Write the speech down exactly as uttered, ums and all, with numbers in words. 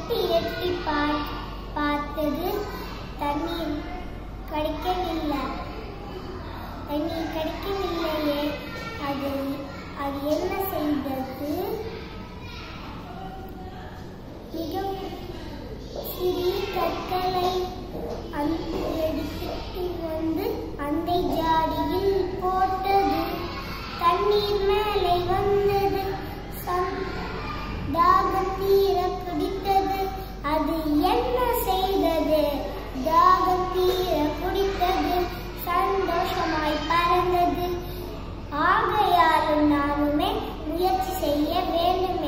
எட்டி எட்டி பார்த்தது, தண்ணீர் கிடைக்கவில்லை. தண்ணீர் கிடைக்கவில்லையே. அது அது என்ன செய்தது? மிகவும் சிறிய கற்களை எடுத்து வந்து அண்டை ஜாடியில் போட்டது. தண்ணீர் மேலே வந்தது. தாகம் தீர குடித்தது. அது என்ன செய்தது? தாகம் தீர குடித்தது. சந்தோஷமாய் பறந்தது. ஆகையாலும் நாமுமே முயற்சி செய்ய வேண்டும்.